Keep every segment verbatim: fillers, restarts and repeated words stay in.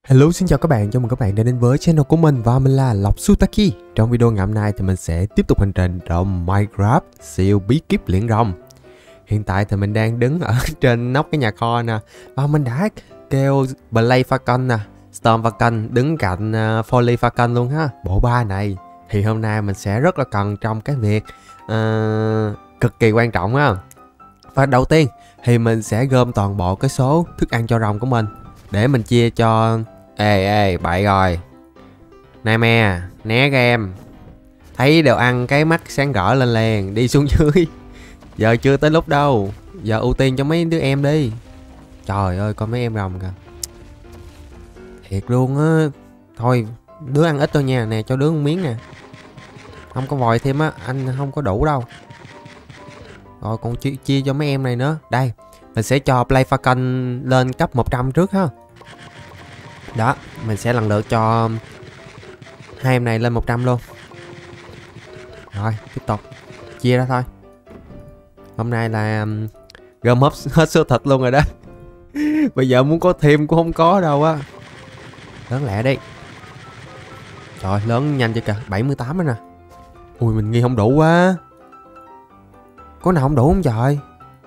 Hello, xin chào các bạn, chào mừng các bạn đã đến với channel của mình và mình là Lộc Sutaki. Trong video ngày hôm nay thì mình sẽ tiếp tục hành trình trong Minecraft siêu bí kíp luyện rồng. Hiện tại thì mình đang đứng ở trên nóc cái nhà kho nè, và mình đã kêu Blaze Falcon nè, Storm Falcon đứng cạnh uh, Folly Falcon luôn ha. Bộ ba này thì hôm nay mình sẽ rất là cần trong cái việc uh, cực kỳ quan trọng ha. Và đầu tiên thì mình sẽ gom toàn bộ cái số thức ăn cho rồng của mình để mình chia cho. Ê ê bậy rồi nè me, né ra em. Thấy đều ăn cái mắt sáng rỡ lên liền, đi xuống dưới. Giờ chưa tới lúc đâu, giờ ưu tiên cho mấy đứa em đi. Trời ơi coi mấy em rồng kìa, thiệt luôn á. Thôi đứa ăn ít thôi nha, nè cho đứa một miếng nè. Không có vòi thêm á, anh không có đủ đâu. Rồi còn chia, chia cho mấy em này nữa. Đây, mình sẽ cho Blaze Falcon lên cấp một trăm trước ha. Đó, mình sẽ lần lượt cho hai em này lên một trăm luôn. Rồi, tiếp tục chia ra thôi. Hôm nay là um, gom hết, hết số thịt luôn rồi đó. Bây giờ muốn có thêm cũng không có đâu á. Lớn lẹ đi. Trời, lớn nhanh chưa kìa, bảy mươi tám rồi nè. Ui, mình nghi không đủ quá. Có nào không đủ không trời?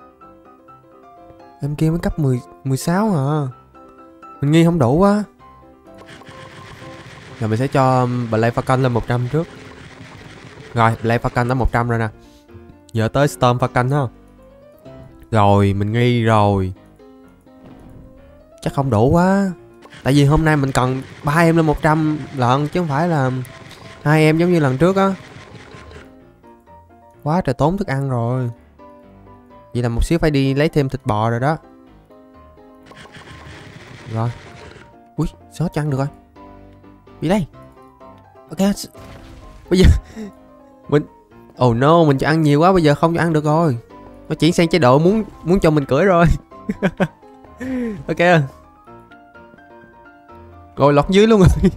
Em kia mới cấp mười, mười sáu hả? Mình nghi không đủ quá. Rồi mình sẽ cho Blaze Falcon lên một trăm trước. Rồi, Blaze Falcon đã một trăm rồi nè. Giờ tới Storm Falcon ha. Rồi, mình nghi rồi. Chắc không đủ quá. Tại vì hôm nay mình cần ba em lên một trăm lận, chứ không phải là hai em giống như lần trước á. Quá trời tốn thức ăn rồi. Vậy là một xíu phải đi lấy thêm thịt bò rồi đó. Rồi. Ui, sao hết cho ăn được rồi. Đi đây. Ok. Bây giờ mình oh no, mình cho ăn nhiều quá, bây giờ không cho ăn được rồi. Nó chuyển sang chế độ muốn muốn cho mình cưỡi rồi. Ok. Rồi lọt dưới luôn rồi.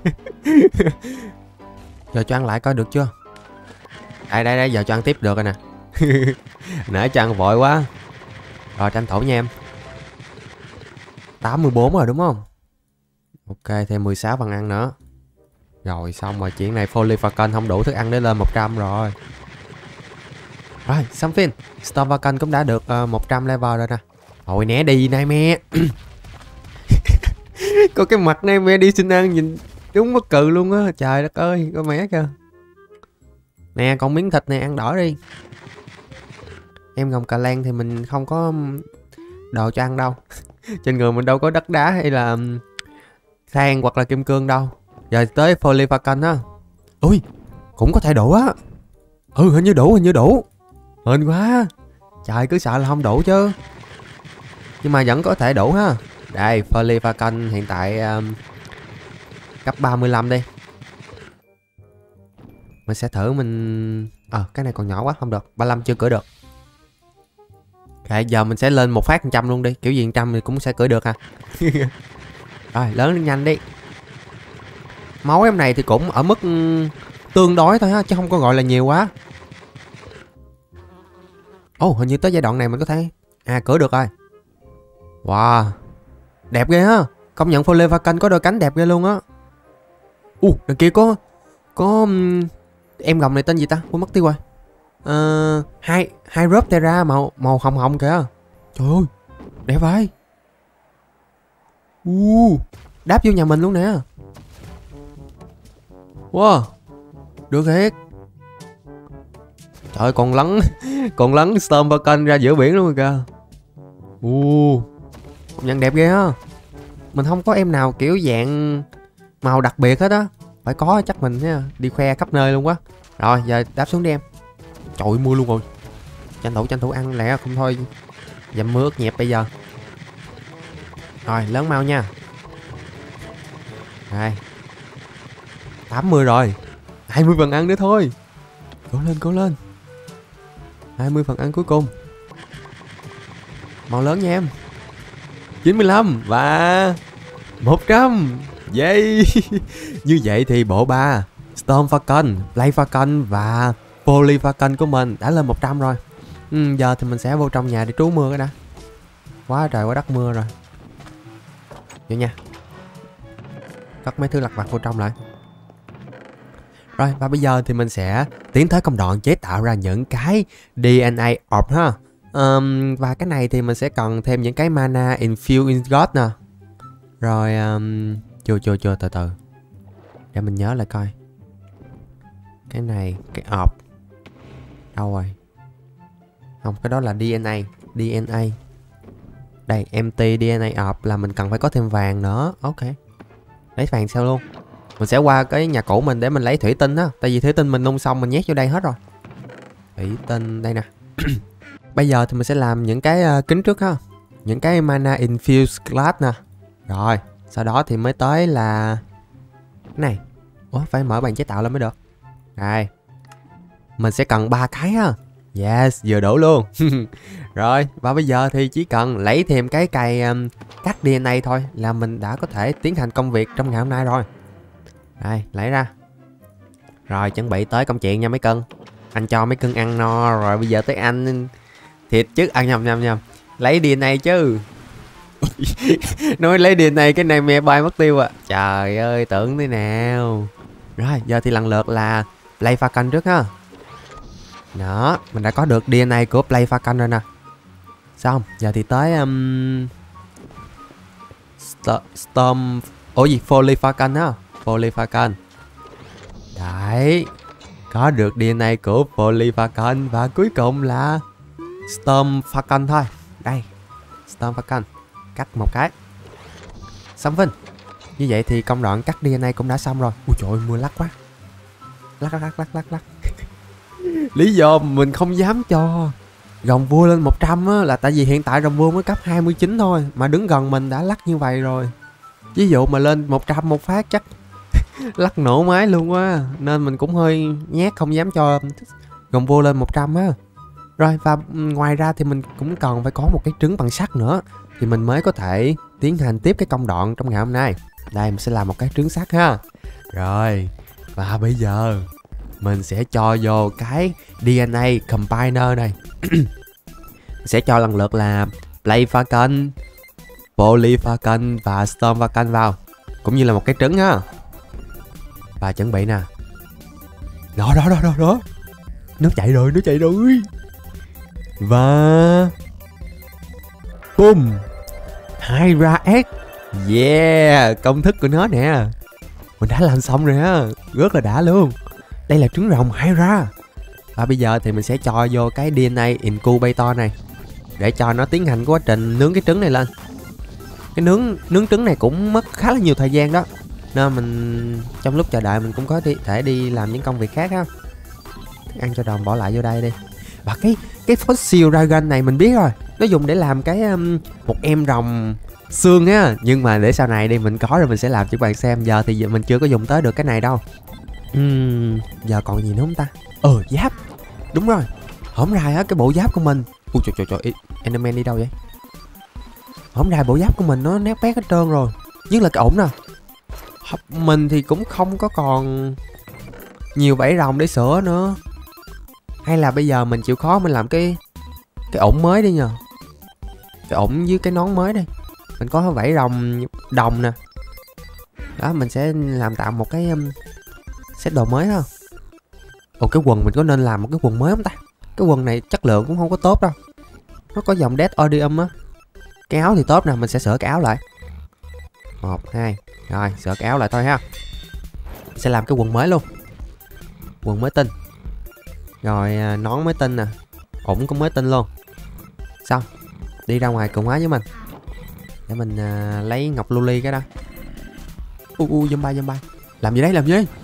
Giờ cho ăn lại coi được chưa. Đây đây đây, giờ cho ăn tiếp được rồi nè. Nãy cho ăn vội quá. Rồi tranh thủ nha em. Tám mươi bốn rồi đúng không? Ok, thêm mười sáu phần ăn nữa. Rồi xong rồi, chuyện này Folly Falcon không đủ thức ăn để lên một trăm rồi. Rồi xong phim. Storm Falcon cũng đã được uh, một trăm level rồi nè. Hồi né đi Nightmare. Có cái mặt Nightmare đi xin ăn nhìn đúng mắc cừ luôn á. Trời đất ơi, có mé kìa. Nè, còn miếng thịt này ăn đỏ đi. Em gồng cà lan thì mình không có đồ cho ăn đâu. Trên người mình đâu có đất đá hay là than hoặc là kim cương đâu. Giờ tới Folly Falcon á. Ui, cũng có thể đủ á. Ừ, hình như đủ, hình như đủ. Hên quá. Trời, cứ sợ là không đủ chứ. Nhưng mà vẫn có thể đủ ha. Đây, Folly Falcon hiện tại um, cấp ba mươi lăm đi. Mình sẽ thử mình... Ờ, à, cái này còn nhỏ quá, không được. ba mươi lăm chưa cưỡi được. Ok, giờ mình sẽ lên một phát một trăm luôn đi. Kiểu gì một trăm thì cũng sẽ cưỡi được ha. Rồi, lớn lên nhanh đi. Máu em này thì cũng ở mức tương đối thôi ha, chứ không có gọi là nhiều quá. Ồ, oh, hình như tới giai đoạn này mình có thể... À, cưỡi được rồi. Wow, đẹp ghê ha. Công nhận Folly Falcon có đôi cánh đẹp ghê luôn á. Ồ, uh, đằng kia có... Có... Um... Em gồng này tên gì ta? Quên mất tiêu rồi. Uh, hai hai rớp Terra màu màu hồng hồng kìa. Trời ơi, đẹp vậy. Uh, đáp vô nhà mình luôn nè. Wow, được thiệt. Trời ơi, còn lấn còn lấn Storm Falcon ra giữa biển luôn rồi kìa. Uh, nhận đẹp ghê á. Mình không có em nào kiểu dạng màu đặc biệt hết á. Phải có chắc mình nha, đi khoe khắp nơi luôn quá. Rồi giờ đáp xuống đi em. Trời ơi, mưa luôn rồi. Tranh thủ tranh thủ ăn lẹ không thôi dầm mưa ướt nhẹp bây giờ. Rồi lớn mau nha. Đây, tám mươi rồi. hai mươi phần ăn nữa thôi. Cố lên cố lên. hai mươi phần ăn cuối cùng. Màu lớn nha em. chín mươi lăm và một trăm. Yay. Như vậy thì bộ ba Storm Falcon, Blaze Falcon và Folly Falcon của mình đã lên một trăm rồi. ừ, Giờ thì mình sẽ vô trong nhà để trú mưa cái đã. Quá trời quá đất mưa rồi. Vô nha. cất mấy thứ lặt vặt vô trong lại. Rồi, và bây giờ thì mình sẽ tiến tới công đoạn chế tạo ra những cái đê en a orb ha. Um, và cái này thì mình sẽ cần thêm những cái mana infused ingot nè. Rồi, um, chưa chưa chưa từ từ. Để mình nhớ lại coi. Cái này, cái orb. Đâu rồi? Không, cái đó là đê en a. đê en a. Đây, empty đê en a orb là mình cần phải có thêm vàng nữa. Ok. Lấy vàng sao luôn. Mình sẽ qua cái nhà cũ mình để mình lấy thủy tinh á. Tại vì thủy tinh mình nung xong mình nhét vô đây hết rồi. Thủy tinh đây nè. Bây giờ thì mình sẽ làm những cái uh, kính trước ha. Những cái mana infused glass nè. Rồi, sau đó thì mới tới là cái này. Ủa, phải mở bàn chế tạo lên mới được. Đây. Mình sẽ cần ba cái ha. Yes, vừa đủ luôn. Rồi, và bây giờ thì chỉ cần lấy thêm cái cây um, cắt đê en a thôi là mình đã có thể tiến hành công việc trong ngày hôm nay rồi. Đây, lấy ra. Rồi, chuẩn bị tới công chuyện nha mấy cưng. Anh cho mấy cưng ăn no rồi, bây giờ tới anh thịt chứ. Ăn nhầm nhầm nhầm. Lấy đê en a chứ. Nói lấy đê en a cái này mẹ bay mất tiêu à. Trời ơi, tưởng thế nào. Rồi, giờ thì lần lượt là Play Falcon trước ha. Đó, mình đã có được đê en a của Play Falcon rồi nè. Xong, giờ thì tới um, St Storm. Ủa gì, Folly Falcon á. Folly Falcon. Đấy. Có được đê en a của Folly Falcon. Và cuối cùng là Storm Falcon thôi. Đây, Storm Falcon. Cắt một cái. Xong Vinh. Như vậy thì công đoạn cắt đê en a cũng đã xong rồi. Ui trời ơi, mưa lắc quá. Lắc lắc lắc lắc lắc lắc. Lý do mình không dám cho rồng vua lên một trăm á là tại vì hiện tại rồng vua mới cấp hai mươi chín thôi. Mà đứng gần mình đã lắc như vậy rồi. Ví dụ mà lên một trăm một phát chắc lắc nổ máy luôn quá. Nên mình cũng hơi nhát, không dám cho rồng vua lên một trăm á. Rồi, và ngoài ra thì mình cũng cần phải có một cái trứng bằng sắt nữa. Thì mình mới có thể tiến hành tiếp cái công đoạn trong ngày hôm nay. Đây, mình sẽ làm một cái trứng sắt ha. Rồi, và bây giờ mình sẽ cho vô cái đê en a Combiner này. Sẽ cho lần lượt là Play Falcon, Folly Falcon và Storm Falcon vào. Cũng như là một cái trứng ha. Và chuẩn bị nè. Đó đó đó đó đó. Nó chạy rồi, nó chạy rồi. Và boom, Hydra X. Yeah, công thức của nó nè. Mình đã làm xong rồi á. Rất là đã luôn. Đây là trứng rồng Hydra. Và bây giờ thì mình sẽ cho vô cái đê en a Incubator này để cho nó tiến hành quá trình nướng cái trứng này lên. Cái nướng nướng trứng này cũng mất khá là nhiều thời gian đó. Nên mình trong lúc chờ đợi mình cũng có đi, thể đi làm những công việc khác ha. Ăn cho đồng bỏ lại vô đây đi. Và cái cái Fossil Dragon này mình biết rồi. Nó dùng để làm cái um, một em rồng xương á. Nhưng mà để sau này đi mình có rồi mình sẽ làm cho các bạn xem. Giờ thì mình chưa có dùng tới được cái này đâu. Uhm, giờ còn gì nữa không ta? Ờ, giáp. Đúng rồi. Hổm rày á, cái bộ giáp của mình. Ui trời trời trời, Enderman đi đâu vậy? Hổm rày bộ giáp của mình nó nét bét hết trơn rồi. Nhất là cái ổn nè. Mình thì cũng không có còn nhiều bẫy rồng để sửa nữa. Hay là bây giờ mình chịu khó mình làm cái cái ổn mới đi nhờ. Cái ổn với cái nón mới đi. Mình có vảy rồng đồng nè. Đó, mình sẽ làm tạo một cái um, set đồ mới ha. Ồ, cái quần mình có nên làm một cái quần mới không ta? Cái quần này chất lượng cũng không có tốt đâu. Nó có dòng Death Odium á. Cái áo thì tốt nè, mình sẽ sửa cái áo lại. Một, hai. Rồi, sửa cái áo lại thôi ha. Mình sẽ làm cái quần mới luôn. Quần mới tinh. Rồi nón mới tinh nè. Ủng cũng mới tinh luôn. Xong. Đi ra ngoài cùng hóa với mình. Để mình uh, lấy ngọc luli cái đó. U u zombie zombie. Làm gì đấy, làm gì đấy?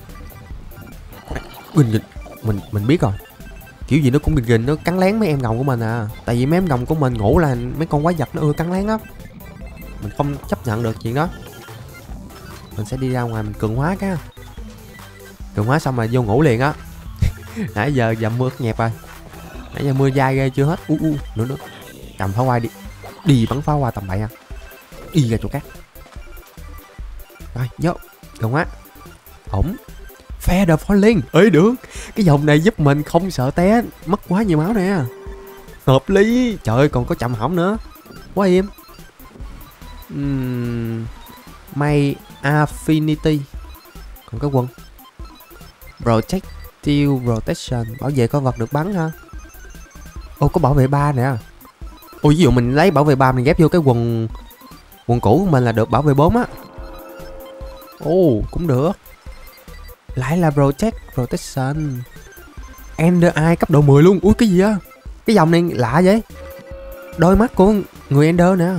Mình mình mình biết rồi. Kiểu gì nó cũng gình gình, nó cắn lén mấy em rồng của mình à. Tại vì mấy em rồng của mình ngủ là mấy con quái vật nó ưa cắn lén lắm. Mình không chấp nhận được chuyện đó. Mình sẽ đi ra ngoài mình cường hóa cái. Cường hóa xong rồi vô ngủ liền á. Nãy giờ dầm mưa nhẹp rồi. Nãy giờ mưa dai ghê chưa hết. U u nữa nữa. Cầm pháo hoa đi. Đi bắn pháo hoa tầm bậy à. Đi ra chỗ cát. Rồi vô. Cường hóa. Ổn. Feather Falling. Ê được. Cái dòng này giúp mình không sợ té. Mất quá nhiều máu nè. Hợp lý. Trời ơi còn có chậm hỏng nữa. Quá im. uhm, May Affinity. Còn cái quần Protective Protection, bảo vệ con vật được bắn ha. Ô, có bảo vệ ba nè. Ô, ví dụ mình lấy bảo vệ ba mình ghép vô cái quần quần cũ của mình là được bảo vệ bốn á. Ồ, cũng được. Lại là Protect Protection. Ender Eye cấp độ mười luôn. Ui, cái gì á? Cái dòng này lạ vậy. Đôi mắt của người Ender nè.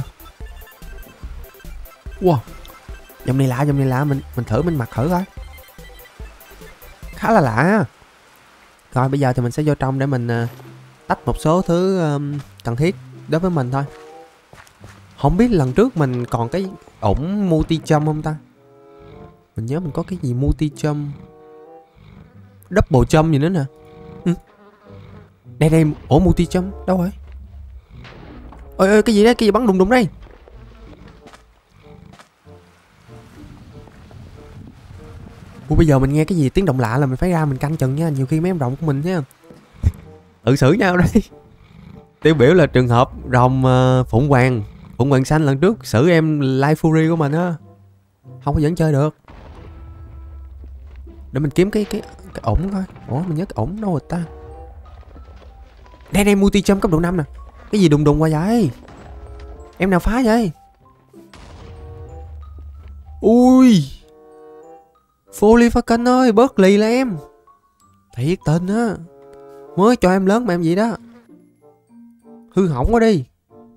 Wow, dòng này lạ, dòng này lạ. Mình mình thử mình mặc thử coi. Khá là lạ. Rồi bây giờ thì mình sẽ vô trong để mình uh, tách một số thứ um, cần thiết đối với mình thôi. Không biết lần trước mình còn cái ổng multi jump không ta? Mình nhớ mình có cái gì multi jump, double jump gì nữa nè. Ừ. Đây đây, ổ multi jump đâu rồi? Ôi ơi, cái gì đấy, cái gì bắn đùng đùng đây? Ủa, bây giờ mình nghe cái gì tiếng động lạ là mình phải ra mình canh chừng nha, nhiều khi mấy em rồng của mình nha tự xử nhau đây. Tiêu biểu là trường hợp rồng uh, phụng hoàng phụng hoàng xanh lần trước xử em Life Fury của mình á, không có vẫn chơi được. Để mình kiếm cái cái cái ổng coi. Ủa, mình nhớ cái ổng đâu rồi ta? Đây đây, multi jump cấp độ năm nè. Cái gì đùng đùng qua vậy? Em nào phá vậy? Ui, Foley Falcon ơi, bớt lì là em. Thiệt tình á, mới cho em lớn mà em vậy đó. Hư hỏng quá đi.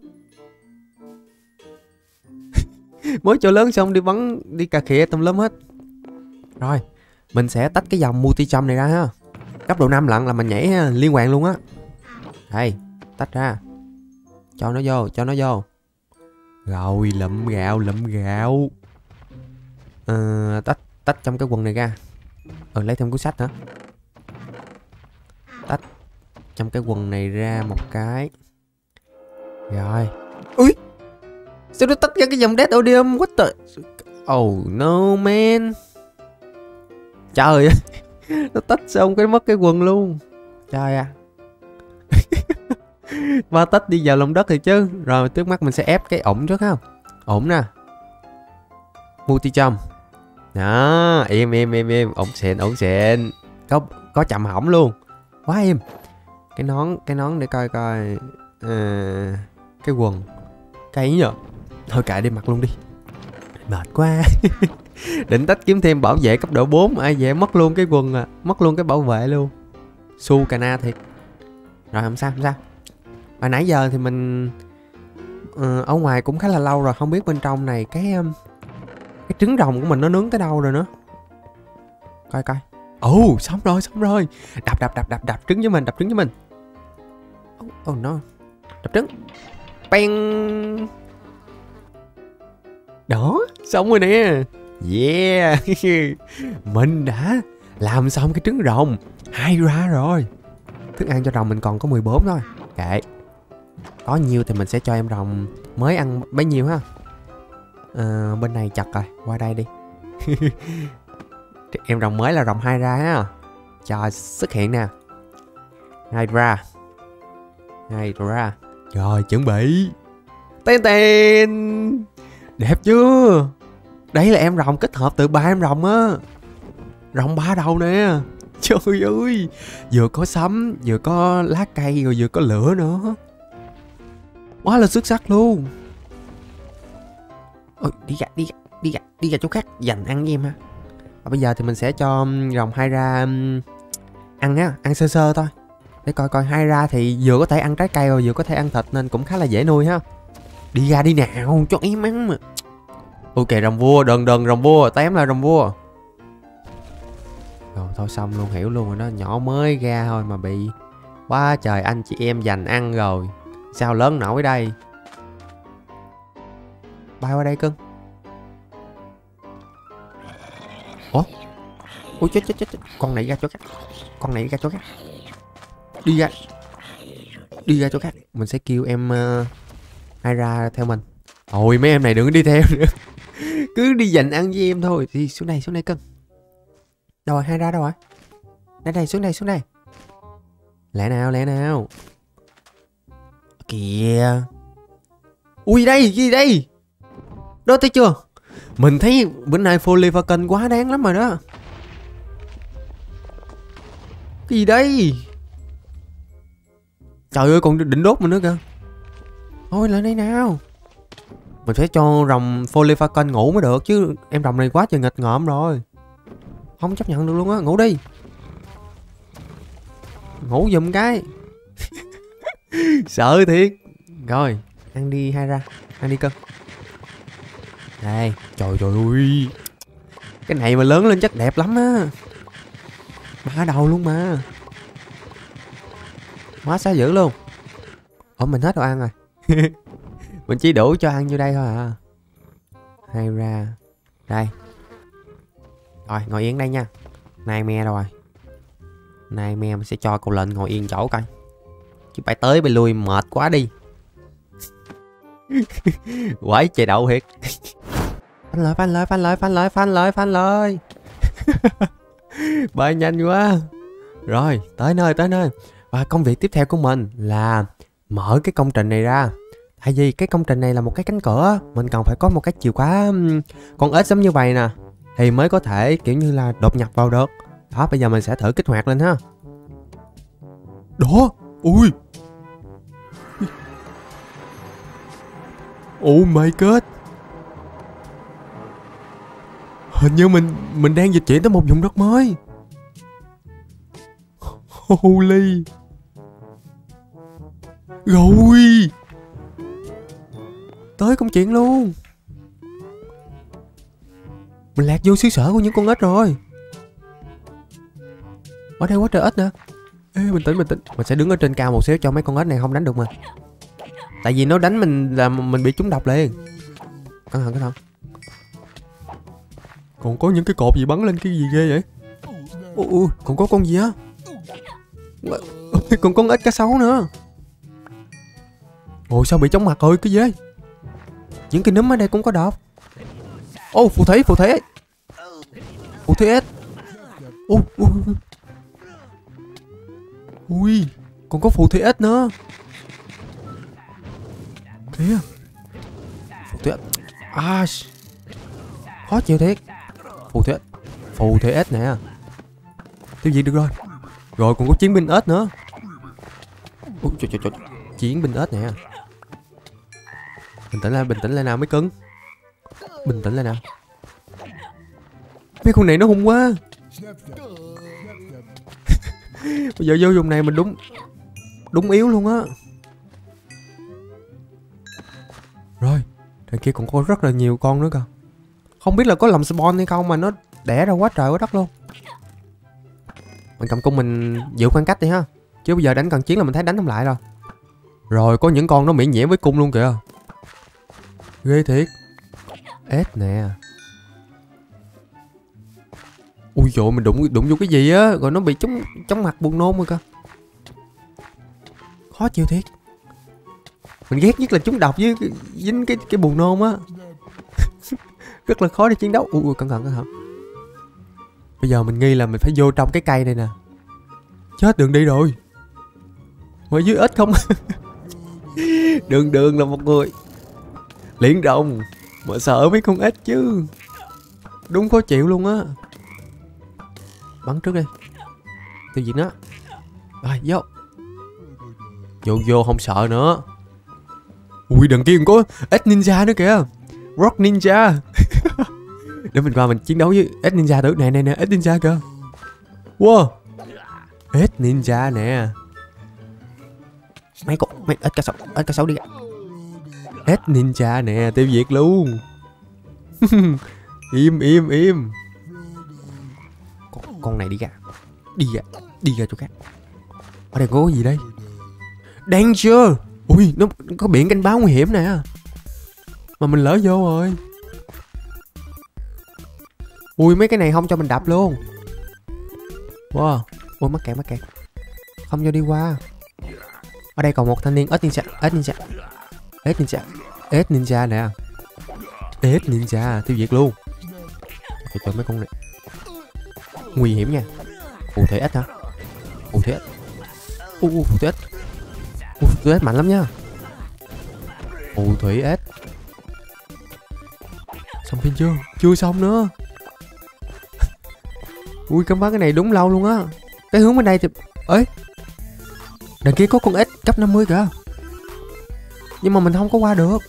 Mới cho lớn xong đi bắn, đi cà khịa tùm lum hết. Rồi, mình sẽ tách cái dòng multi jump này ra ha. Cấp độ năm lận là mình nhảy ha, liên hoàn luôn á. Đây, tách ra. Cho nó vô, cho nó vô. Rồi, lụm gạo, lụm gạo. À, tách tách trong cái quần này ra. Ừ, lấy thêm cuốn sách nữa. Tách trong cái quần này ra một cái. Rồi. Ui, sao nó tách ra cái dòng Death Odium? What the... Oh no man. Trời ơi. Nó tách xong cái mất cái quần luôn. Trời à. Ba tách đi vào lòng đất thì chứ. Rồi trước mắt mình sẽ ép cái ổng trước không? Ổng nè. Multi jump. Đó, im im im im, ổng xịn, ổng xịn. Có có chậm hỏng luôn. Quá im. Cái nón, cái nón để coi coi. À, cái quần. Cái nhờ. Thôi kệ đi, mặc luôn đi. Mệt quá. Định tách kiếm thêm bảo vệ cấp độ bốn, ai về mất luôn cái quần à, mất luôn cái bảo vệ luôn. Su cana thiệt. Rồi không sao, không sao. Hồi nãy giờ thì mình uh, ở ngoài cũng khá là lâu rồi, không biết bên trong này cái um, cái trứng rồng của mình nó nướng tới đâu rồi nữa. Coi coi. Ồ, oh, xong rồi, xong rồi. Đập đập đập đập đập trứng với mình, đập trứng với mình. Oh, oh no. Đập trứng. Bang. Đó, xong rồi nè. Yeah. Mình đã làm xong cái trứng rồng Hydra rồi. Thức ăn cho rồng mình còn có mười bốn thôi. Kệ. Có nhiều thì mình sẽ cho em rồng mới ăn bấy nhiêu ha. À, bên này chặt rồi, qua đây đi. Em rồng mới là rồng Hydra ha. Cho xuất hiện nè. Hydra. Hydra. Rồi, chuẩn bị. Tên tên. Đẹp chưa? Đây là em rồng kết hợp từ ba em rồng á. Rồng ba đầu nè. Trời ơi, vừa có sấm, vừa có lá cây, rồi vừa có lửa nữa. Quá là xuất sắc luôn. Ôi, đi ra, đi ra, đi ra, đi ra chỗ khác dành ăn với em ha. Và bây giờ thì mình sẽ cho rồng Hydra ăn á, ăn sơ sơ thôi. Để coi coi Hydra thì vừa có thể ăn trái cây rồi vừa có thể ăn thịt nên cũng khá là dễ nuôi ha. Đi ra đi nào, cho em ăn mà. Ok, rồng vua, đần đần rồng vua, tém là rồng vua. Rồi thôi xong luôn, hiểu luôn rồi đó, nhỏ mới ra thôi mà bị quá trời anh chị em dành ăn rồi. Sao lớn nổi đây. Bay qua đây cưng. Ủa? Ui chết chết chết, con này ra chỗ khác. Con này ra chỗ khác. Đi ra. Đi ra chỗ khác. Mình sẽ kêu em uh, Hydra theo mình. Ôi mấy em này đừng có đi theo nữa. Cứ đi dành ăn với em thôi. Đi xuống đây, xuống đây cưng. Đâu rồi, Hydra đâu rồi? Đây đây, xuống đây, xuống đây. Lẹ nào, lẹ nào. Kìa. Ui đây, gì đây? Đó thấy chưa? Mình thấy bữa nay Foley Falcon quá đáng lắm rồi đó. Cái gì đây? Trời ơi, còn định đốt mình nữa kìa. Thôi lại đây nào. Mình phải cho rồng Foley Falcon ngủ mới được chứ. Em rồng này quá trời nghịch ngợm rồi. Không chấp nhận được luôn á. Ngủ đi. Ngủ giùm cái. Sợ thiệt. Rồi, ăn đi hai ra. Ăn đi cưng. Đây, trời trời ơi. Cái này mà lớn lên chắc đẹp lắm á. Ba đầu luôn mà. Quá xá dữ luôn. Ủa mình hết đồ ăn rồi. Mình chỉ đủ cho ăn như đây thôi à. Hai ra. Đây. Rồi ngồi yên đây nha. Nightmare đâu rồi. Nightmare mình sẽ cho cậu lệnh ngồi yên chỗ coi. Chứ phải tới bay lui mệt quá đi. Quái trời đậu thiệt. Phanh lại phanh lại phanh lại phanh lại phanh lại phanh lại. Bay nhanh quá. Rồi tới nơi tới nơi. Và công việc tiếp theo của mình là mở cái công trình này ra. Tại vì cái công trình này là một cái cánh cửa, mình cần phải có một cái chìa khóa con ếch giống như vậy nè, thì mới có thể kiểu như là đột nhập vào được. Đó, bây giờ mình sẽ thử kích hoạt lên ha. Đó, ui. Oh my god. Hình như mình mình đang dịch chuyển tới một vùng đất mới. Holy. Rồi. Tới công chuyện luôn. Mình lạc vô xứ sở của những con ếch rồi. Ở đây quá trời ếch nè. Ê, bình tĩnh bình tĩnh. Mình sẽ đứng ở trên cao một xíu cho mấy con ếch này không đánh được mà. Tại vì nó đánh mình là mình bị trúng độc liền. Cẩn thận cẩn thận. Còn có những cái cột gì bắn lên cái gì ghê vậy? Ui, ui, còn có con gì á? Còn con ếch cá sấu nữa. Ôi sao bị chóng mặt rồi cái gì đấy? Những cái nấm ở đây cũng có độc. Ô oh, phù thủy phù thủy phù thủy ếch. Ui ui ui, còn có phù thủy ếch nữa kìa. Phù thủy ếch à, khó chịu thiệt. Phù thủy ếch phù thủy ếch nè, tiêu diệt được rồi. Rồi còn có chiến binh ếch nữa. Ui, trời, trời, trời. Chiến binh ếch nè. Bình tĩnh lên, bình tĩnh lên nào mấy cưng. Bình tĩnh lên nào. Mấy con này nó hung quá. Bây giờ vô vùng này mình đúng đúng yếu luôn á. Rồi, đằng kia còn có rất là nhiều con nữa cơ. Không biết là có lòng spawn hay không mà nó đẻ ra quá trời quá đất luôn. Mình cầm cung mình giữ khoảng cách đi ha. Chứ bây giờ đánh cần chiến là mình thấy đánh không lại rồi. Rồi có những con nó miễn nhiễm với cung luôn kìa. Ghê thiệt. Ếch nè. Ui dồi, mình đụng đụng vô cái gì á, rồi nó bị chóng chóng mặt buồn nôn rồi cơ. Khó chịu thiệt. Mình ghét nhất là chúng độc với dính cái cái buồn nôn á. Rất là khó để chiến đấu. Ui, ui cẩn thận cẩn thận. Bây giờ mình nghi là mình phải vô trong cái cây này nè. Chết đường đi rồi. Mà dưới ếch không. Đường đường là một người liễn rồng mà sợ mấy con ếch chứ. Đúng khó chịu luôn á. Bắn trước đi. Tiêu diệt nó. Rồi vô. Vô vô không sợ nữa. Ui đằng kia còn có ếch ninja nữa kìa. Rock ninja. Để mình qua mình chiến đấu với ếch ninja thử. Nè nè nè, ếch ninja kìa. Wow. Ếch ninja nè. Mấy con mấy ếch cá sấu, ếch cá sấu đi. Ếch ninja nè, tiêu diệt luôn. Im im im. Con, con này đi ra. Đi ra, đi ra chỗ khác. Ở đây có cái gì đây? Danger. Ui, nó có biển cảnh báo nguy hiểm nè. Mà mình lỡ vô rồi. Ui, mấy cái này không cho mình đập luôn. Wow. Ui, mắc kẹt mắc kẹt. Không cho đi qua. Ở đây còn một thanh niên ếch ninja, ếch ninja. Ếch ninja. Ếch ninja nè. Ếch ninja, tiêu diệt luôn. Trời trời mấy con này nguy hiểm nha. Phù thủy ếch hả? Phù thủy ếch. Ui, uh, phù thủy ếch. Ui, phù thủy ếch mạnh lắm nha. Phù thủy ếch. Xong phim chưa? Chưa xong nữa. Ui, khám phá cái này đúng lâu luôn á. Cái hướng bên đây thì... Ấy, đằng kia có con ếch cấp năm mươi kìa. Nhưng mà mình không có qua được.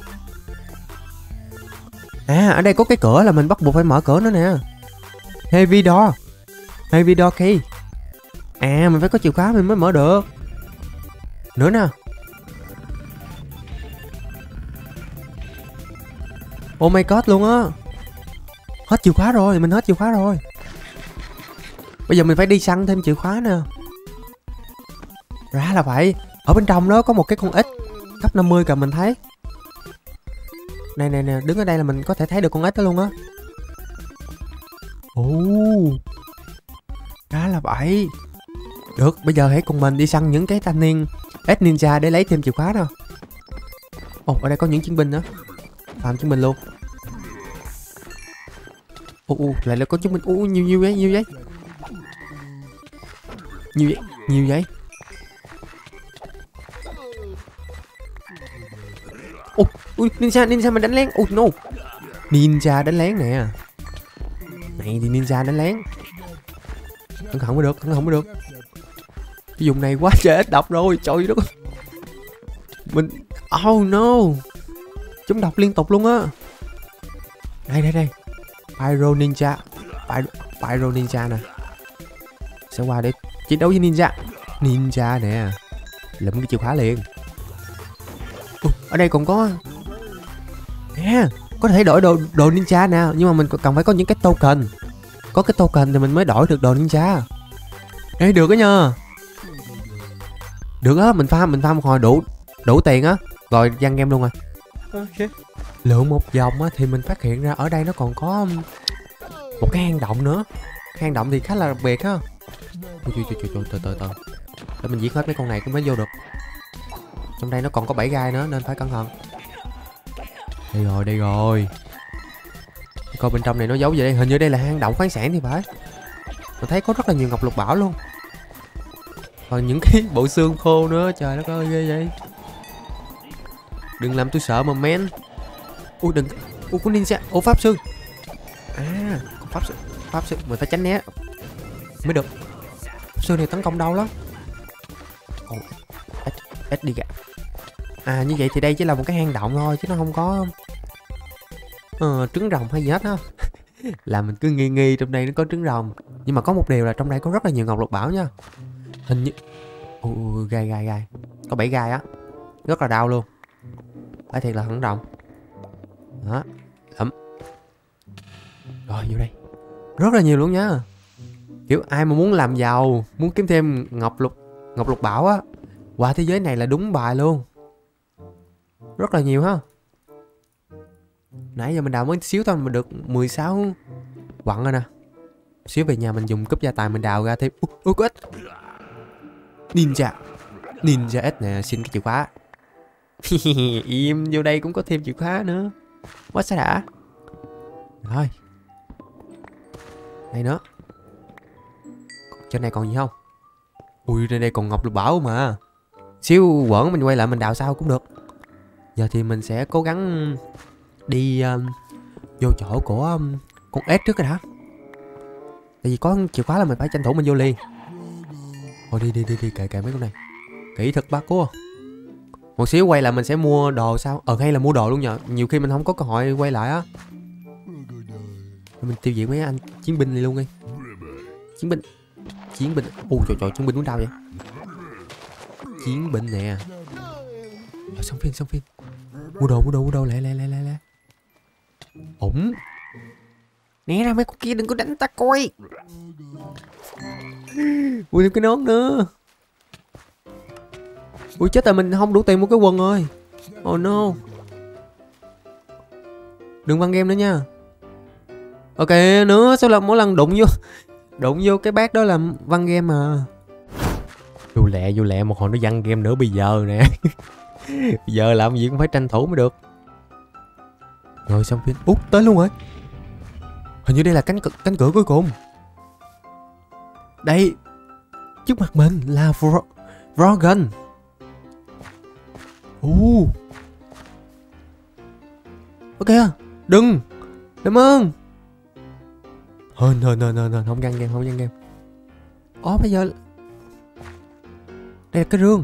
À, ở đây có cái cửa là mình bắt buộc phải mở cửa nữa nè. Heavy door. Heavy door key. À, mình phải có chìa khóa mình mới mở được. Nữa nè. Oh my god luôn á. Hết chìa khóa rồi, mình hết chìa khóa rồi. Bây giờ mình phải đi săn thêm chìa khóa nè. Ra là vậy. Ở bên trong đó có một cái con ếch cấp năm mươi kìa, mình thấy. Này nè nè, đứng ở đây là mình có thể thấy được con ếch đó luôn á. Ồ, ra là vậy. Được, bây giờ hãy cùng mình đi săn những cái thanh niên ếch ninja để lấy thêm chìa khóa nào. Ồ, ở đây có những chiến binh nữa. Làm chiến binh luôn. Ồ, ồ, lại là có chiến binh. Ồ, nhiều nhiều vậy, nhiều vậy. Nhiều vậy, nhiều vậy. Ồ, ui, ninja, ninja mình đánh lén. Ồ, no. Ninja đánh lén nè. Này thì ninja đánh lén. Cẩn thận mới được, cẩn thận mới được. Cái vùng này quá trời ếch độc rồi, trời đất ơi. Mình... Oh no. Chúng độc liên tục luôn á. Đây, đây, đây. Pyro Ninja. Pyro, Pyro Ninja nè. Sẽ qua để chiến đấu với Ninja. Ninja nè. Lụm cái chìa khóa liền. Ủa, ở đây còn có... Nè, có thể đổi đồ, đồ Ninja nè. Nhưng mà mình cần phải có những cái token. Có cái token thì mình mới đổi được đồ Ninja. Ê, được đó nha. Được á, mình farm, mình farm một hồi đủ đủ tiền á. Rồi đăng game luôn rồi. Ok. Lượn một vòng á thì mình phát hiện ra ở đây nó còn có một cái hang động nữa. Hang động thì khá là đặc biệt á. Ôi trời trời trời, từ từ từ. Để mình giết hết mấy con này mới vô được. Trong đây nó còn có bảy gai nữa nên phải cẩn thận. Đây rồi, đây rồi. Coi bên trong này nó giấu gì đây, hình như đây là hang động khoáng sản thì phải. Mình thấy có rất là nhiều ngọc lục bảo luôn. Còn những cái bộ xương khô nữa, trời đất ơi ghê vậy. Đừng làm tôi sợ mà men. Ui đừng. Ui có ninja. Ủa pháp sư. À con pháp sư. Pháp sư mình phải tránh né mới được. Pháp sư này tấn công đau lắm. Ồ, ít, ít đi kìa. À như vậy thì đây chỉ là một cái hang động thôi chứ nó không có uh, trứng rồng hay gì hết á. Là mình cứ nghi nghi trong đây nó có trứng rồng. Nhưng mà có một điều là trong đây có rất là nhiều ngọc lục bảo nha. Hình như... Ui gai gai gai. Có bảy gai á. Rất là đau luôn. Phải thiệt là hẳn rồng. Đó. Lắm. Rồi vô đây. Rất là nhiều luôn nha. Kiểu ai mà muốn làm giàu, muốn kiếm thêm ngọc lục ngọc lục bảo á, qua thế giới này là đúng bài luôn. Rất là nhiều ha. Nãy giờ mình đào mới xíu thôi mà được mười sáu quặng rồi nè. Xíu về nhà mình dùng cúp gia tài mình đào ra thêm. Ui, ui có ếch. Ninja. Ninja ếch nè, xin cái chìa khóa. Im, vô đây cũng có thêm chìa khóa nữa. Quá sao đã. Rồi. Đây nữa. Trên này còn gì không? Ui, trên đây còn ngọc lục bảo mà. Xíu quẩn mình quay lại mình đào sao cũng được. Giờ thì mình sẽ cố gắng đi um, vô chỗ của um, con ếch trước rồi đã. Tại vì có chìa khóa là mình phải tranh thủ mình vô liền. Thôi đi đi đi đi kệ kệ mấy con này. Kỹ thuật bác cua. Một xíu quay lại mình sẽ mua đồ sao? Ờ hay là mua đồ luôn nhờ. Nhiều khi mình không có cơ hội quay lại á. Mình tiêu diệt mấy anh chiến binh này luôn đi. Chiến binh. Chiến binh. Ui trời trời chiến binh muốn đau vậy. Chiến binh nè. Rồi xong phim xong phim. Mua đồ mua đồ mua đồ lẹ lẹ lẹ lẹ lẹ. Ủng. Né ra mấy con kia đừng có đánh ta coi. Mua thêm cái nón nữa. Ui chết rồi mình không đủ tiền mua cái quần rồi. Oh no. Đừng băng game nữa nha. Ok nữa sao là mỗi lần đụng vô đụng vô cái bát đó là văng game mà. Vô lẹ vô lẹ một hồi nó văng game nữa bây giờ nè. Bây giờ làm gì cũng phải tranh thủ mới được. Rồi xong phim. Út tới luôn rồi. Hình như đây là cánh cánh cửa cuối cùng. Đây. Trước mặt mình là Vrogan. Uh. Ok. Đừng. Cảm ơn. Hên hên hên hên hên, không găng game, không găng game. Ồ bây giờ đây là cái rương.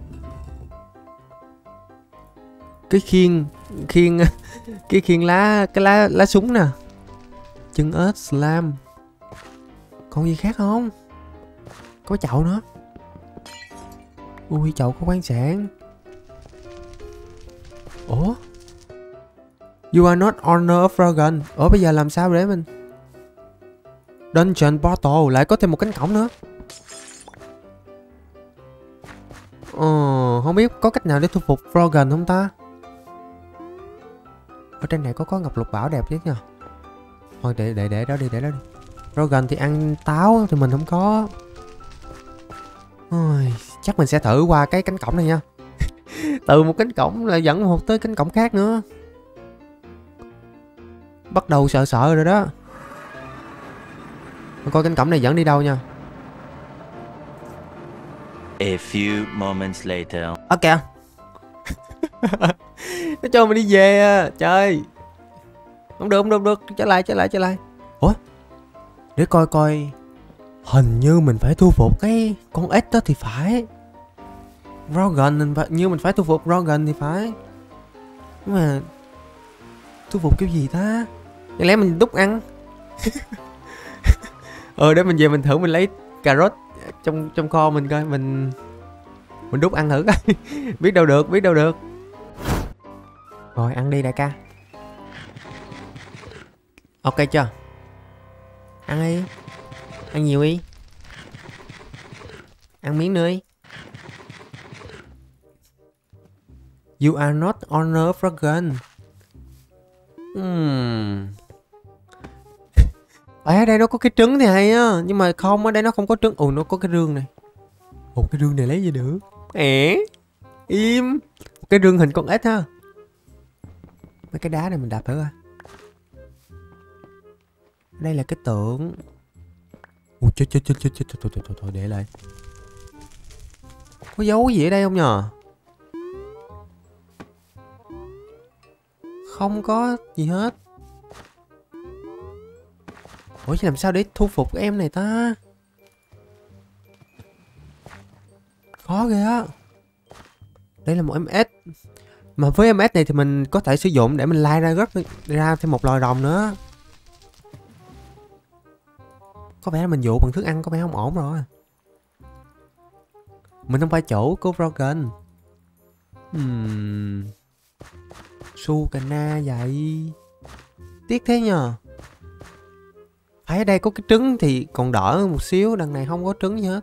Cái khiên khiên cái khiên lá, cái lá lá súng nè. Chân ếch slam. Còn gì khác không? Có chậu nữa. Ui chậu có khoáng sản. Ủa? You are not owner of Dragon. Ủa bây giờ làm sao để mình Dungeon Portal lại có thêm một cánh cổng nữa. Ờ, không biết có cách nào để thu phục Dragon không ta? Ở trên này có có ngọc lục bảo đẹp chứ nha. Thôi để để để đó đi, để đó đi. Dragon thì ăn táo thì mình không có. Ôi, chắc mình sẽ thử qua cái cánh cổng này nha. Từ một cánh cổng lại dẫn một tới cánh cổng khác nữa. Bắt đầu sợ sợ rồi đó. Coi cánh cổng này dẫn đi đâu nha. A few moments later. Ok. Nó cho mình đi về à. Trời. Không được, không được, không được. Trở lại, trở lại, trở lại. Ủa? Để coi coi. Hình như mình phải thu phục cái con ếch đó thì phải. Dragon, như mình phải thu phục Dragon thì phải. Nhưng mà thu phục kiểu gì ta? Chẳng lẽ mình đúc ăn? Ờ để mình về mình thử mình lấy cà rốt trong trong kho mình coi, mình mình đúc ăn thử coi. Biết đâu được, biết đâu được. Rồi ăn đi đại ca. Ok chưa? Ăn đi. Ăn nhiều đi. Ăn miếng nữa đi. You are not owner of Dragon. Hmm. Ở đây nó có cái trứng thì hay á. Nhưng mà không, ở đây nó không có trứng. Ồ nó có cái rương này. Ồ cái rương này lấy gì được? Ẻ. Im. Cái rương hình con ếch ha. Mấy cái đá này mình đạp thử coi. Đây là cái tượng. Ồ chết chết chết chết chết. Thôi thôi thôi thôi để lại. Có dấu gì ở đây không nhờ? Không có gì hết. Ủa chứ làm sao để thu phục cái em này ta? Khó ghê á. Đây là một em ếch. Mà với em ếch này thì mình có thể sử dụng để mình lai ra rất ra thêm một loài rồng nữa. Có vẻ là mình dụ bằng thức ăn có vẻ không ổn rồi. Mình không phải chủ của Dragon. Hmm. Sukana vậy. Tiếc thế nhờ. Phải ở đây có cái trứng thì còn đỡ một xíu. Đằng này không có trứng gì hết.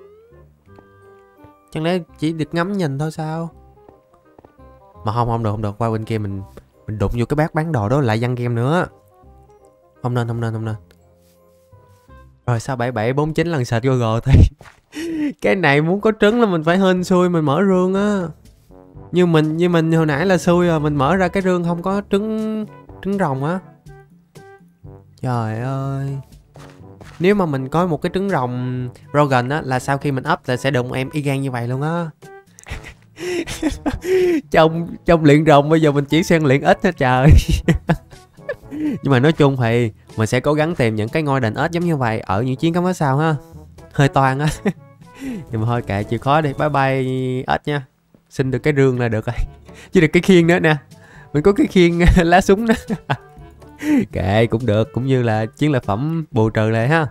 Chẳng lẽ chỉ được ngắm nhìn thôi sao? Mà không, không được, không được. Qua bên kia mình mình đụng vô cái bát bán đồ đó lại văng game nữa. Không nên, không nên, không nên. Rồi sao bảy bảy bốn chín lần sệt Google thì cái này muốn có trứng là mình phải hên xui mình mở rương á. Như mình như mình hồi nãy là xui rồi, mình mở ra cái rương không có trứng trứng rồng á. Trời ơi. Nếu mà mình có một cái trứng rồng Dragon á là sau khi mình up là sẽ được một em y gan như vậy luôn á. trong trong luyện rồng bây giờ mình chỉ sang luyện ếch hết trời. Nhưng mà nói chung thì mình sẽ cố gắng tìm những cái ngôi đền ếch giống như vậy ở những chuyến khám phá sau ha. Hơi toan á. Nhưng mà thôi kệ chịu khó đi. Bye bye ếch nha. Xin được cái rương là được rồi. Chứ được cái khiên nữa nè. Mình có cái khiên lá súng đó. Kệ cũng được. Cũng như là chiến lợi phẩm bù trừ lại ha.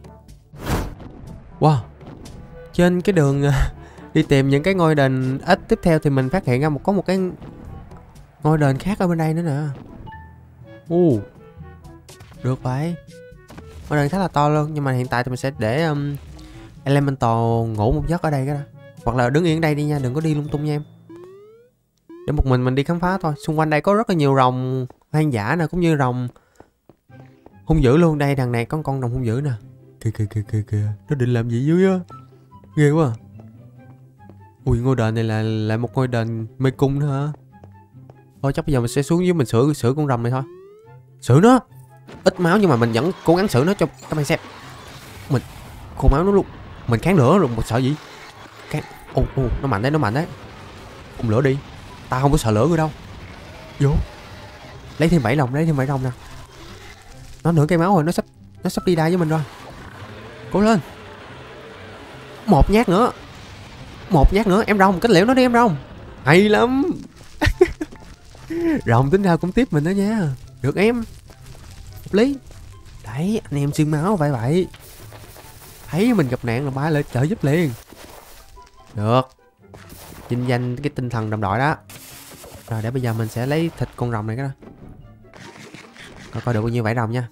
Wow. Trên cái đường đi tìm những cái ngôi đền ếch tiếp theo thì mình phát hiện ra một có một cái ngôi đền khác ở bên đây nữa nè. Uh, được vậy. Ngôi đền khá là to luôn. Nhưng mà hiện tại thì mình sẽ để um, Elemental ngủ một giấc ở đây cái đó. Hoặc là đứng yên ở đây đi nha. Đừng có đi lung tung nha em. Để một mình mình đi khám phá thôi. Xung quanh đây có rất là nhiều rồng hoang dã nè. Cũng như rồng hung dữ luôn. Đây đằng này có con rồng hung dữ nè. Kìa kìa kìa kìa kìa. Nó định làm gì dưới á. Ghê quá à. Ui ngôi đền này là lại một ngôi đền mê cung nữa hả? Thôi chắc bây giờ mình sẽ xuống dưới mình sửa sửa con rồng này thôi. Sửa nó. Ít máu nhưng mà mình vẫn cố gắng sửa nó cho các bạn xem. Mình khô máu nó luôn. Mình kháng lửa rồi một sợ gì? Kháng. Ồ ồ nó mạnh đấy, nó mạnh đấy. Phun lửa đi. Tao không có sợ lửa rồi đâu. Vô. Lấy thêm bảy rồng, lấy thêm bảy rồng nè. Nó nửa cây máu rồi, nó sắp nó sắp đi đai với mình rồi. Cố lên. Một nhát nữa. Một nhát nữa, em rồng kết liễu nó đi em rồng. Hay lắm. Rồng tính ra cũng tiếp mình đó nha. Được em. Hợp lý. Đấy, anh em xuyên máu vậy vậy. Thấy mình gặp nạn là ba lại trợ giúp liền. Được. Vinh danh cái tinh thần đồng đội đó. Rồi để bây giờ mình sẽ lấy thịt con rồng này cái đó. Coi coi được bao nhiêu vảy rồng nha.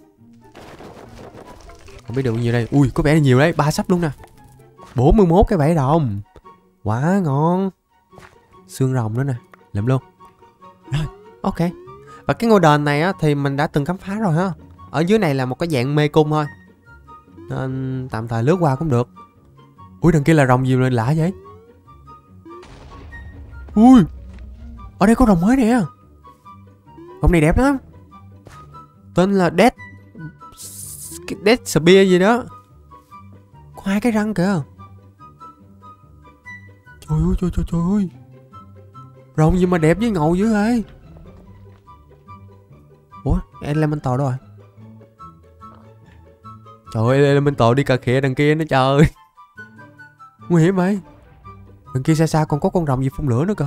Không biết được bao nhiêu đây. Ui có vẻ là nhiều đấy, ba sắp luôn nè. bốn mươi mốt cái vảy rồng. Quá ngon. Xương rồng nữa nè, lượm luôn. Rồi, ok. Và cái ngôi đền này á thì mình đã từng khám phá rồi ha. Ở dưới này là một cái dạng mê cung thôi, nên tạm thời lướt qua cũng được. Ui đằng kia là rồng gì mà lạ vậy? Ui, ở đây có rồng mới nè. Rồng này đẹp lắm. Tên là Death Death Spear gì đó. Có hai cái răng kìa. Trời ơi trời trời trời ơi. Rồng gì mà đẹp với ngầu dữ vậy? Ủa Elemental đâu rồi? Trời ơi Elemental đi cà khịa đằng kia nữa trời. Nguy hiểm vậy. Đằng kia xa xa còn có con rồng gì phun lửa nữa cơ.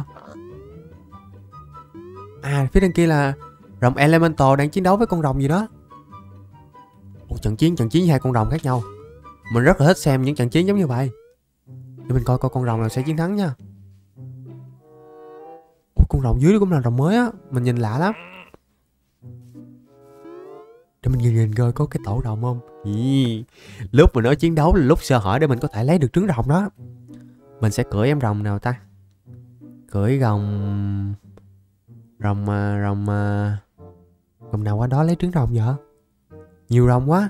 À phía đằng kia là rồng Elemental đang chiến đấu với con rồng gì đó. Ủa, trận chiến trận chiến với hai con rồng khác nhau. Mình rất là thích xem những trận chiến giống như vậy. Để mình coi coi con rồng nào sẽ chiến thắng nha. Ủa, con rồng dưới đó cũng là rồng mới á. Mình nhìn lạ lắm. Để mình nhìn nhìn coi có cái tổ rồng không. Ý, lúc mà nó chiến đấu là lúc sơ hở để mình có thể lấy được trứng rồng đó. Mình sẽ cưỡi em rồng nào ta? Cưỡi rồng Rồng Rồng Rồng nào qua đó lấy trứng rồng vậy? Nhiều rồng quá.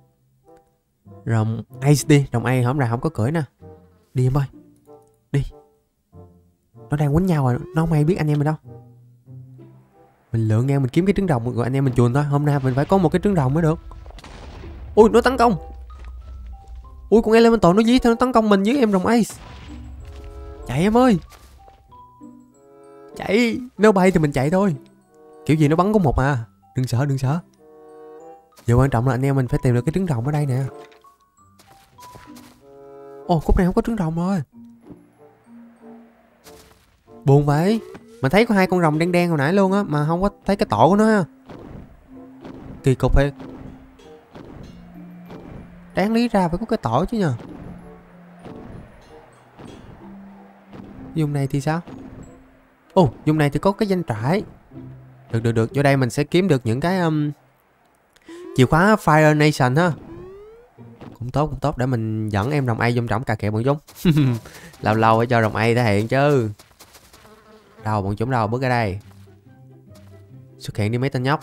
Rồng Ace đi. Rồng Ace hôm nay không có cưỡi nè. Đi em ơi. Đi. Nó đang quýnh nhau rồi. Nó không ai biết anh em mình đâu. Mình lượn ngang mình kiếm cái trứng rồng rồi anh em mình chuồn thôi. Hôm nay mình phải có một cái trứng rồng mới được. Ui nó tấn công. Ui con Elemental nó dí theo nó tấn công mình với em rồng Ace. Chạy em ơi. Chạy. Nếu bay thì mình chạy thôi. Kiểu gì nó bắn có một à. Đừng sợ đừng sợ. Điều quan trọng là anh em mình phải tìm được cái trứng rồng ở đây nè. Ồ khúc này không có trứng rồng rồi. Buồn vậy. Mình thấy có hai con rồng đen đen hồi nãy luôn á. Mà không có thấy cái tổ của nó ha. Kỳ cục thiệt. Đáng lý ra phải có cái tổ chứ nhờ. Dùng này thì sao? Ồ dùng này thì có cái danh trại. Được được được. Vô đây mình sẽ kiếm được những cái um, chìa khóa Fire Nation ha. Cũng tốt cũng tốt. Để mình dẫn em rồng A vô trọng cà kẹ bọn chúng. Lâu lâu phải cho rồng A thể hiện chứ. Đâu bọn chúng đâu, bước ra đây. Xuất hiện đi mấy tên nhóc.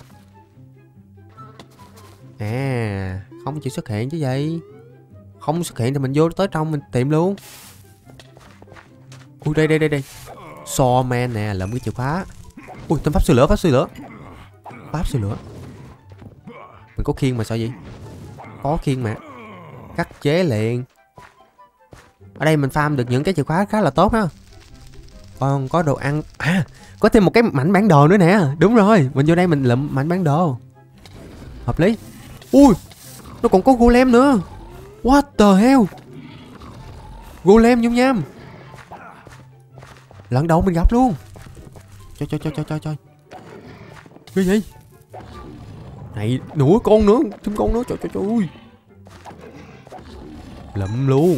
À không chịu xuất hiện chứ gì. Không xuất hiện thì mình vô tới trong mình tìm luôn. Ui đây đây đây đây. Sawman nè, lượm cái chìa khóa. Ui tên pháp sư lửa, pháp sư lửa. Pháp sư lửa. Mình có khiên mà sao vậy? Có khiên mà. Cắt chế liền. Ở đây mình farm được những cái chìa khóa khá là tốt ha. Còn có đồ ăn. À có thêm một cái mảnh bản đồ nữa nè. Đúng rồi, mình vô đây mình lượm mảnh bản đồ. Hợp lý. Ui nó còn có golem nữa. What the hell. Golem nhung nham. Lần đầu mình gặp luôn. Trời trời trời trời trời trời. Cái gì? Này nữa con nữa. Thêm con nữa trời trời trời ơi. Lụm luôn.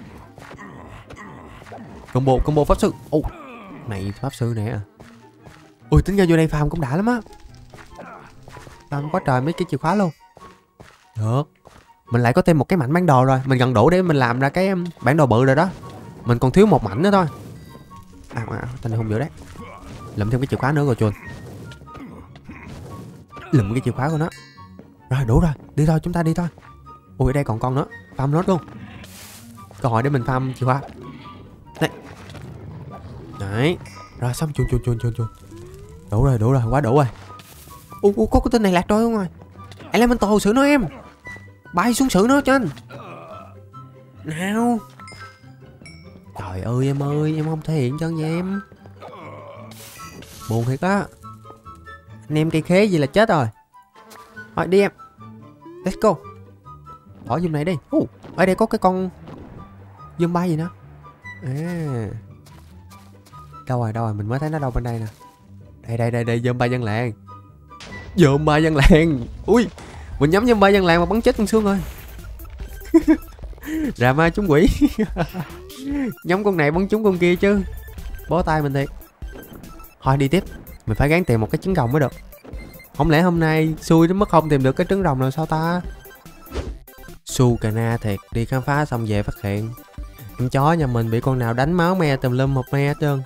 Combo combo pháp sư. Ồ này pháp sư nè. Ui tính ra vô đây farm cũng đã lắm á. Farm quá trời mấy cái chìa khóa luôn. Được. Mình lại có thêm một cái mảnh bản đồ rồi. Mình gần đủ để mình làm ra cái bản đồ bự rồi đó. Mình còn thiếu một mảnh nữa thôi. À, à tên này không dữ đấy. Lụm thêm cái chìa khóa nữa rồi chuồn. Lụm cái chìa khóa của nó. Rồi đủ rồi. Đi thôi chúng ta đi thôi. Ui ở đây còn con nữa. Farm nốt luôn. Cơ hội để mình farm chìa khóa. Đây. Đấy. Rồi xong chuồn chuồn chuồn chuồn chuồn. Đủ rồi đủ rồi quá đủ rồi. Ui, ui có cái tên này lạc trôi không rồi. Elemental xử nó em. Bay xuống xử nó cho anh. Nào. Trời ơi em ơi. Em không thể hiện cho anh em. Buồn thiệt á. Anh em cây khế gì là chết rồi. Thôi đi em. Let's go. Bỏ zoom này đi. uh, Ở đây có cái con zoom bay gì nữa. À, đâu rồi đâu rồi, mình mới thấy nó đâu bên đây nè. Đây đây đây đây, zoom bay dân làng. Zoom bay dân làng. Ui, mình nhắm zoom bay dân làng mà bắn chết con Sương rồi. Ra ma trúng quỷ. Nhắm con này bắn trúng con kia chứ. Bó tay mình thiệt. Thôi đi tiếp. Mình phải gắng tìm một cái trứng rồng mới được. Không lẽ hôm nay xui đến mức không tìm được cái trứng rồng nào sao ta? Su cà na thiệt. Đi khám phá xong về phát hiện con chó nhà mình bị con nào đánh máu me tùm lum một me hết trơn.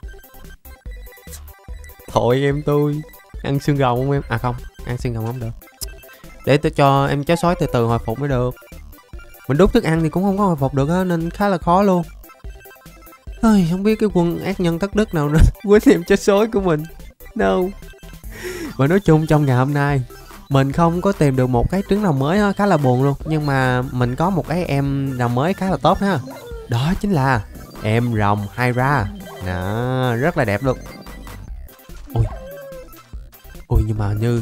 Thôi em tôi. Ăn xương rồng không em? À không, ăn xương rồng không được. Để tôi cho em chó sói từ từ hồi phục mới được. Mình đút thức ăn thì cũng không có hồi phục được á, nên khá là khó luôn. Ôi, không biết cái quân ác nhân thất đức nào nữa quýnh em chó sói của mình. No. Và nói chung trong ngày hôm nay mình không có tìm được một cái trứng rồng mới á, khá là buồn luôn. Nhưng mà mình có một cái em rồng mới khá là tốt ha. Đó chính là em rồng Hydra. Đó, rất là đẹp luôn. Ui. Ui nhưng mà như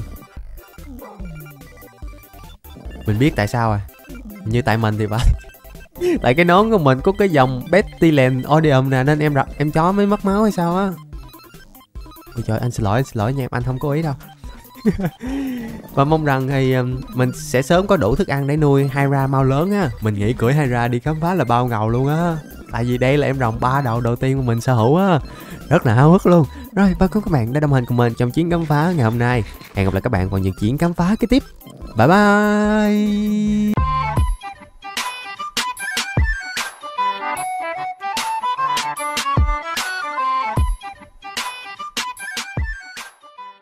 mình biết tại sao rồi. Như tại mình thì phải. Tại cái nón của mình có cái dòng Pestilence Odium nè, nên em em chó mới mất máu hay sao á. Ôi trời, anh xin lỗi, anh xin lỗi nha em, anh không có ý đâu. Và mong rằng thì um, mình sẽ sớm có đủ thức ăn để nuôi Hydra mau lớn á. Mình nghĩ cưỡi Hydra đi khám phá là bao ngầu luôn á. Tại vì đây là em rồng ba đầu đầu tiên của mình sở hữu á. Rất là háo hức luôn. Rồi, cảm ơn các bạn đã đồng hành cùng mình trong chuyến khám phá ngày hôm nay. Hẹn gặp lại các bạn vào những chuyến khám phá kế tiếp. Bye bye.